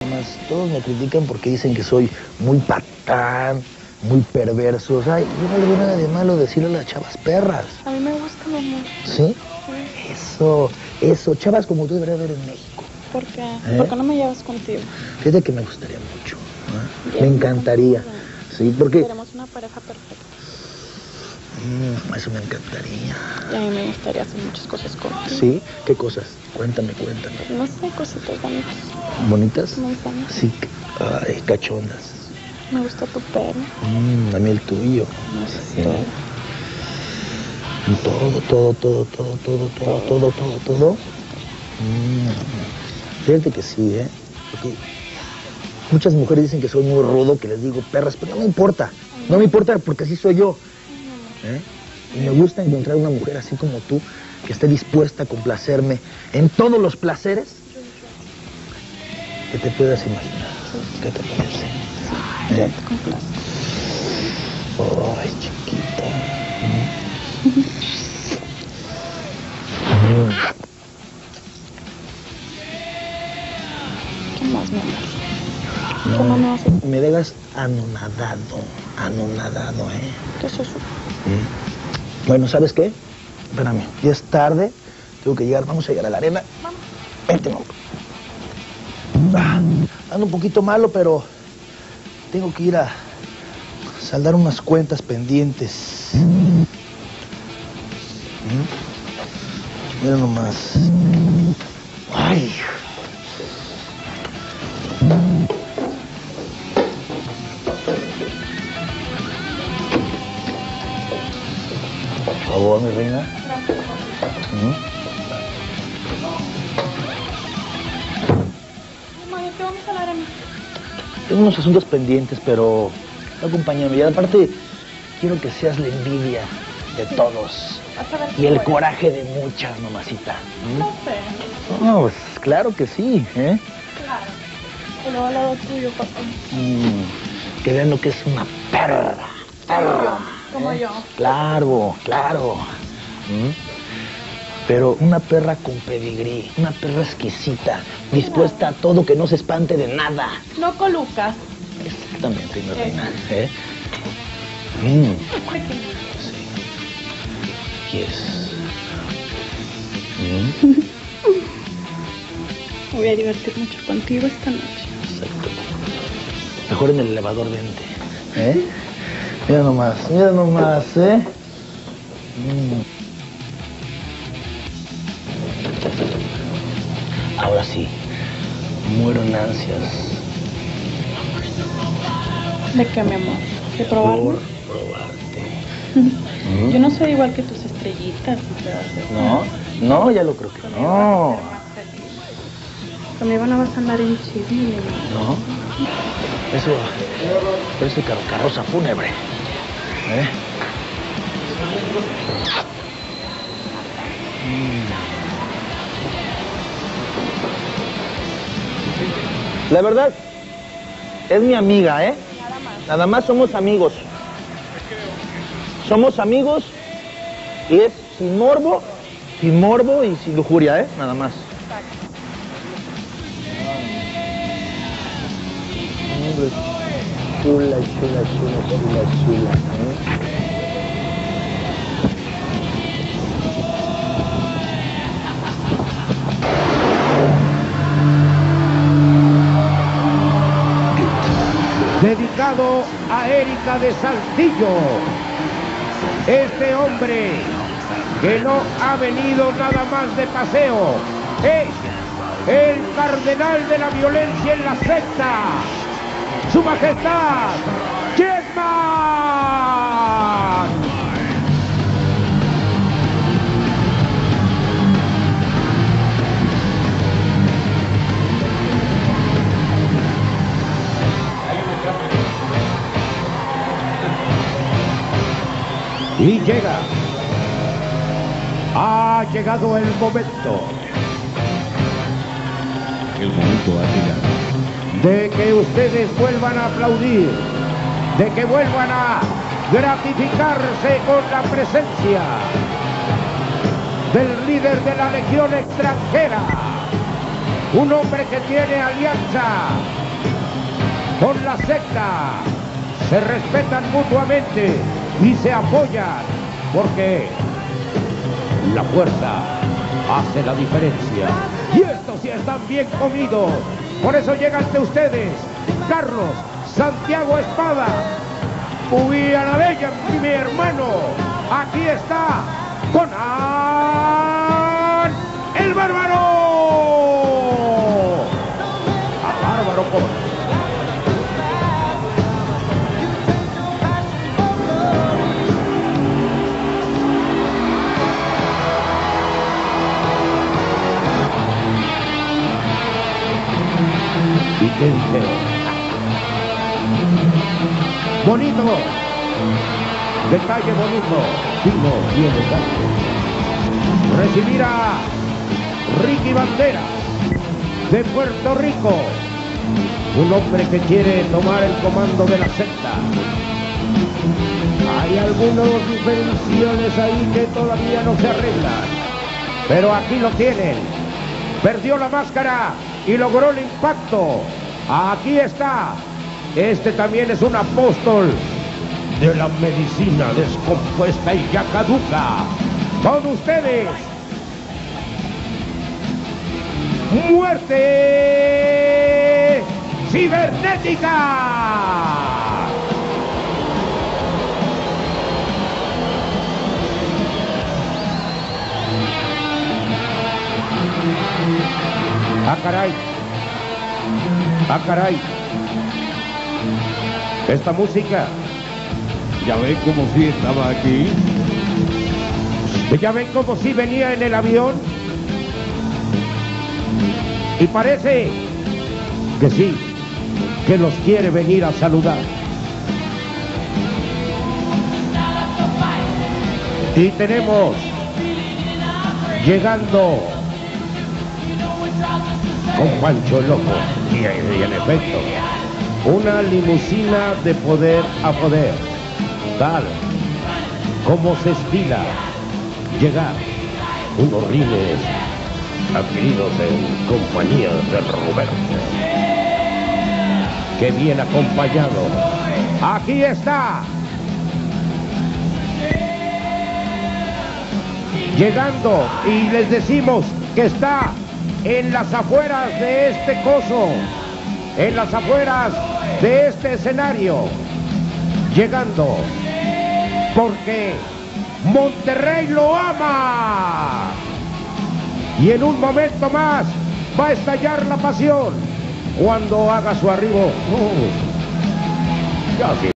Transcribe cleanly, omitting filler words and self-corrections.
más, todos me critican porque dicen que soy muy patán, muy perverso. O sea, yo no le veo nada de malo decirle a las chavas perras. A mí me gusta, mamá. ¿Sí? Eso, chavas como tú deberías ver en México. ¿Por qué? ¿Por qué no me llevas contigo? Fíjate que me gustaría mucho, ¿no? Me encantaría. Sí, porque... Seremos una pareja perfecta. Eso me encantaría. Y a mí me gustaría hacer muchas cosas contigo. ¿Sí? ¿Qué cosas? Cuéntame. No sé, cositas bonitas. ¿Bonitas? Muy bonitas. Sí. Ay, cachondas. Me gusta tu pelo. A mí el tuyo. No sé. Sí. Todo. Fíjate que sí, porque muchas mujeres dicen que soy muy rudo, que les digo perras, pero no me importa. No me importa porque así soy yo. Y me gusta encontrar una mujer así como tú, que esté dispuesta a complacerme en todos los placeres que te puedas imaginar. ¿Qué te parece? Ya te complazo. Ay, chiquita. ¿Qué más, mi amor? No, ¿Qué más me vas a hacer? me dejas anonadado, ¿Qué es eso? Bueno, ¿sabes qué? Espérame, ya es tarde, tengo que llegar, vamos a llegar a la arena. Vamos. Vente, mamá. Ando un poquito malo, pero tengo que ir a saldar unas cuentas pendientes. Mira nomás. Ay. Por favor, mi reina. Mamá, ¿de qué vamos a hablar, Ana? Tengo unos asuntos pendientes, pero acompáñame. Y aparte, quiero que seas la envidia de todos. Vas a ver Y el qué coraje de muchas, mamacita. No sé. No, pues claro que sí, Claro. Y luego al lado tuyo, papá. Que vean lo que es una perra. Como yo. Claro. Pero una perra con pedigrí, una perra exquisita, dispuesta a todo, que no se espante de nada. No colucas. Exactamente, mi reina. Sí. ¿Quieres? Me voy a divertir mucho contigo esta noche. Exacto. Mejor en el elevador, vente. Mira nomás, Ahora sí, muero en ansias. ¿De qué, mi amor? ¿De probarlo? Por probarte. Yo no soy igual que tus estrellitas. No, ya lo creo que no. Conmigo no vas a andar en chisme. No. Eso parece carroza fúnebre. La verdad, es mi amiga, Nada más somos amigos. Somos amigos y es sin morbo y sin lujuria, Nada más. Chula. Dedicado a Erika de Saltillo, este hombre que no ha venido nada más de paseo, es el cardenal de la violencia en la secta, Su Majestad Chessman. Y ha llegado el momento. El momento ha llegado. De que ustedes vuelvan a aplaudir, de que vuelvan a gratificarse con la presencia del líder de la Legión extranjera, Un hombre que tiene alianza con la secta. Se respetan mutuamente y se apoyan porque la fuerza hace la diferencia. Y estos sí están bien comidos. Por eso llega ante ustedes Carlos Santiago Espada. Muy a la bella, mi hermano. Aquí está Conan el Bárbaro. A Bárbaro Conan. ¿Y qué dice? Bonito, detalle bonito, fino y elegante. Recibir a Ricky Banderas de Puerto Rico, un hombre que quiere tomar el comando de la secta. Hay algunas diferencias ahí que todavía no se arreglan, pero aquí lo tienen. Perdió la máscara y logró el impacto. Aquí está. Este también es un apóstol de la medicina descompuesta y ya caduca. Con ustedes, Muerte Cibernética. Ah, caray. Ah, caray. Esta música. Ya ven como si estaba aquí. Ya ven como si venía en el avión. Y parece que sí, que los quiere venir a saludar. Y tenemos llegando con Pancho Loco, y en efecto, una limusina de poder a poder, tal como se estila llegar unos rines adquiridos en compañía de Roberto, que bien acompañado. Aquí está, llegando, y les decimos que está en las afueras de este coso, en las afueras de este escenario, llegando, porque Monterrey lo ama. Y en un momento más va a estallar la pasión cuando haga su arribo. Ya